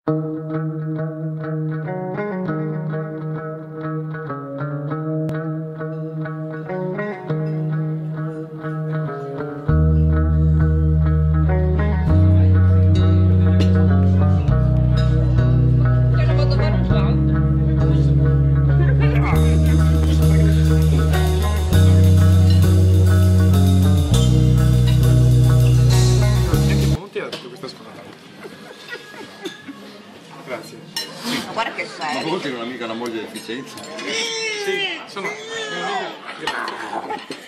Grazie. Ma guarda che Ma voi non è mica una moglie deficiente? Sì, sono... Grazie.